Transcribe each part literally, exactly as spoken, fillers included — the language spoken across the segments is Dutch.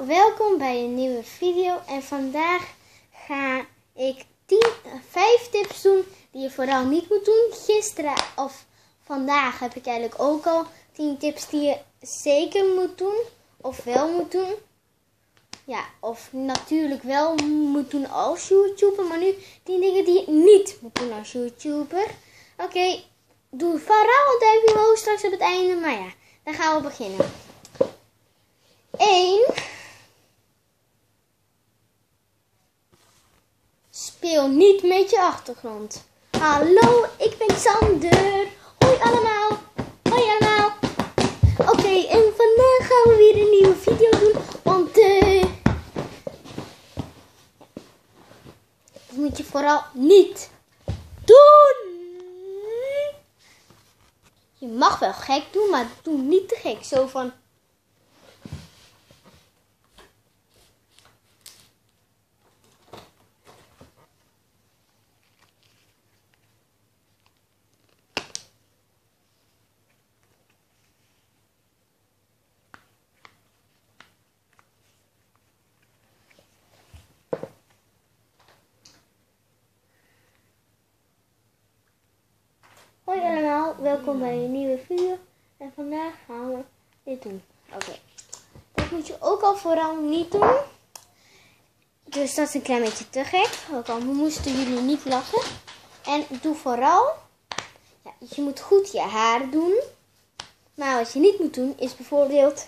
welkom bij een nieuwe video en vandaag ga ik tien, vijf tips doen die je vooral niet moet doen. Gisteren of vandaag heb ik eigenlijk ook al tien tips die je zeker moet doen of wel moet doen. Ja, of natuurlijk wel moet doen als YouTuber, maar nu tien dingen die je niet moet doen als YouTuber. Oké, okay, doe vooral een duimpje omhoog straks op het einde, maar ja, dan gaan we beginnen. één. Speel niet met je achtergrond. Hallo, ik ben Sander. Hoi allemaal. Hoi allemaal. Oké, okay, en vandaag gaan we weer een nieuwe video doen. Want uh, dat moet je vooral niet doen. Je mag wel gek doen, maar doe niet te gek. Zo van... Hoi allemaal, welkom bij een nieuwe video en vandaag gaan we dit doen. Oké, okay. Dat moet je ook al vooral niet doen. Dus dat is een klein beetje te gek, ook al moesten jullie niet lachen. En doe vooral, ja, je moet goed je haar doen. Maar wat je niet moet doen is bijvoorbeeld...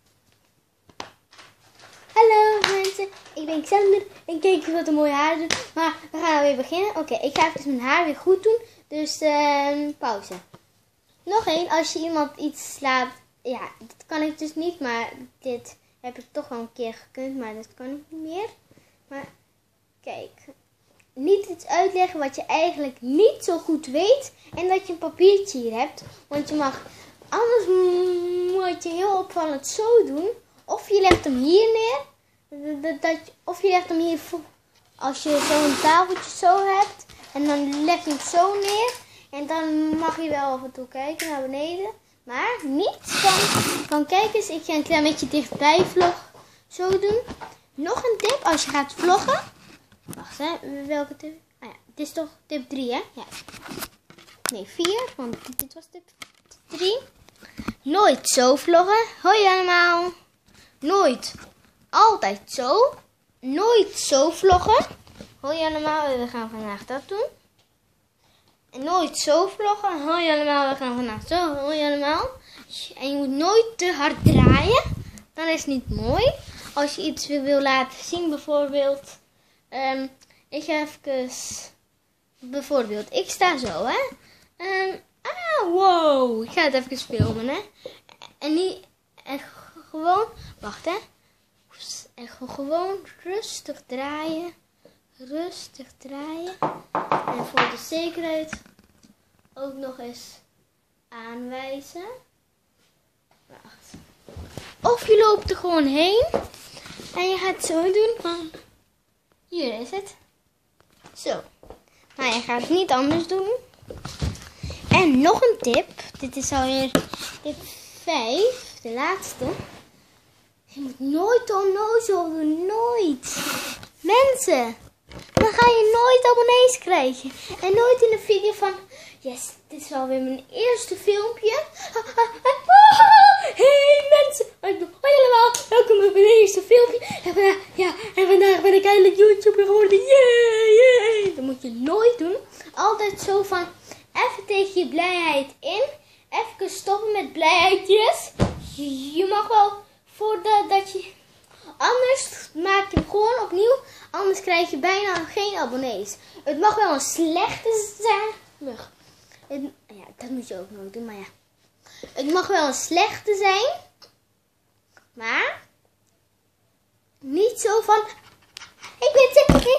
Hallo mensen, ik ben Xander en kijk eens wat een mooie haar doet. Maar we gaan weer beginnen. Oké, okay, ik ga even mijn haar weer goed doen. Dus uh, pauze. Nog één, als je iemand iets slaat. Ja, dat kan ik dus niet. Maar dit heb ik toch wel een keer gekund. Maar dat kan ik niet meer. Maar kijk. Niet iets uitleggen wat je eigenlijk niet zo goed weet. En dat je een papiertje hier hebt. Want je mag, anders moet je heel opvallend zo doen. Of je legt hem hier neer. Dat, dat, of je legt hem hier, als je zo'n tafeltje zo hebt. En dan leg je het zo neer. En dan mag je wel af en toe kijken naar beneden. Maar niet van, van kijk eens, ik ga een klein beetje dichtbij vlog zo doen. Nog een tip als je gaat vloggen. Wacht hè, welke tip? Ah ja, dit is toch tip drie hè? Ja. Nee, vier, want dit was tip drie. Nooit zo vloggen. Hoi allemaal. Nooit. Altijd zo. Nooit zo vloggen. Hoi allemaal, we gaan vandaag dat doen. En nooit zo vloggen. Hoi allemaal, we gaan vandaag zo. Hoi allemaal. En je moet nooit te hard draaien. Dan is het niet mooi. Als je iets wil laten zien, bijvoorbeeld. Um, ik ga even... Bijvoorbeeld, ik sta zo, hè. Um, ah, wow. Ik ga het even filmen, hè. En niet... En gewoon... Wacht, hè. En gewoon rustig draaien. Rustig draaien. En voor de zekerheid ook nog eens aanwijzen. Wacht. Of je loopt er gewoon heen. En je gaat zo doen van... Hier is het. Zo. Maar je gaat het niet anders doen. En nog een tip. Dit is alweer tip vijf. De laatste. Je moet nooit onnozel doen. Nooit. Mensen. Dan ga je nooit abonnees krijgen. En nooit in een video van... Yes, dit is alweer mijn eerste filmpje. Hey mensen. Hoi allemaal. Welkom bij mijn eerste filmpje. En vandaag, ja, en vandaag ben ik eindelijk YouTuber geworden. Yay, yay. Dat moet je nooit doen. Altijd zo van... Even tegen je blijheid in. Even stoppen met blijheidjes. Je mag wel voordat dat je... Anders maak je hem gewoon opnieuw. Anders krijg je bijna geen abonnees. Het mag wel een slechte zijn. Het, ja, dat moet je ook nooit doen. Maar ja. Het mag wel een slechte zijn. Maar. Niet zo van. Ik ben zeker.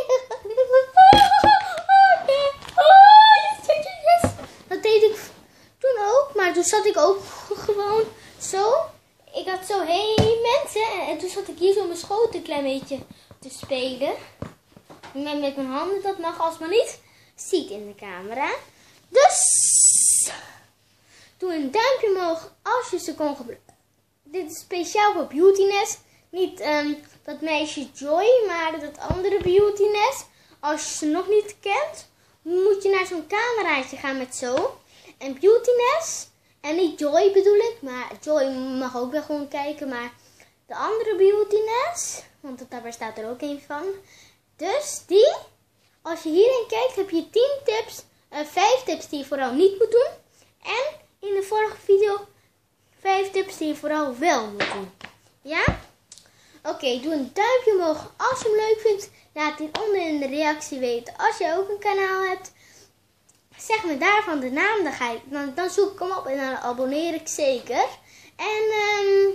Dat deed ik toen ook. Maar toen zat ik ook gewoon zo. Ik had zo, hé hey, mensen. En toen zat ik hier zo mijn schoot een klein beetje te spelen. Met, met mijn handen, dat mag als maar niet ziet in de camera. Dus, doe een duimpje omhoog als je ze kon gebruiken. Dit is speciaal voor Beautyness. niet um, dat meisje Joy, maar dat andere Beautyness. Als je ze nog niet kent, moet je naar zo'n cameraatje gaan met zo. En Beautyness, en niet Joy bedoel ik, maar Joy mag ook wel gewoon kijken, maar de andere Beautyness, want daar staat er ook een van. Dus die, als je hierin kijkt, heb je tien tips, uh, vijf tips die je vooral niet moet doen. En in de vorige video vijf tips die je vooral wel moet doen. Ja? Oké, okay, doe een duimpje omhoog als je hem leuk vindt. Laat die onder in de reactie weten als je ook een kanaal hebt. Zeg me daarvan de naam, dan, ga ik, dan, dan zoek ik hem op en dan abonneer ik zeker. En um,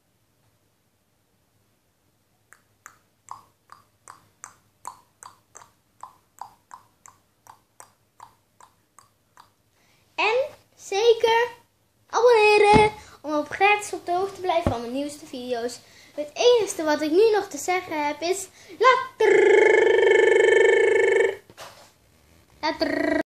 en zeker abonneren om op gratis op de hoogte te blijven van mijn nieuwste video's. Het enige wat ik nu nog te zeggen heb is later. Later.